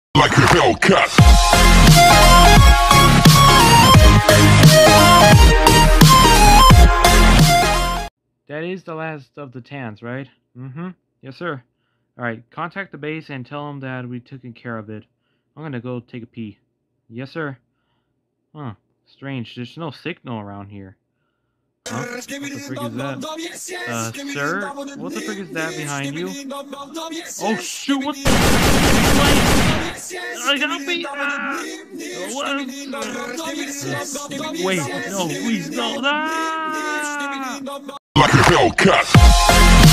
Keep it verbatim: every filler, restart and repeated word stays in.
Like a Hellcat. That is the last of the Tans, right? Mm-hmm. Yes, sir. Alright, contact the base and tell them that we've taken care of it. I'm gonna go take a pee. Yes, sir. Huh. Strange, there's no signal around here. Huh? What the frick is that? Uh, sir? What the frick is that behind you? Oh shoot, what the I got me! Ah! What? Wait, no, please, no! Ah! Like a Hellcat.